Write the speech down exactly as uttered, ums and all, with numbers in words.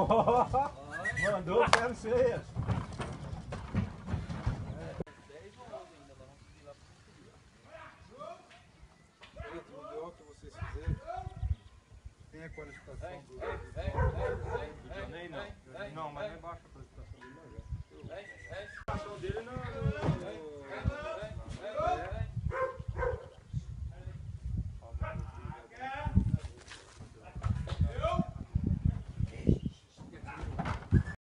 Oh, mandou pernas feias. dez ou onze ainda, nós vamos subir lá para o Dentro do que vocês fizeram, tem a qualificação do... Não, não, mas não é baixo.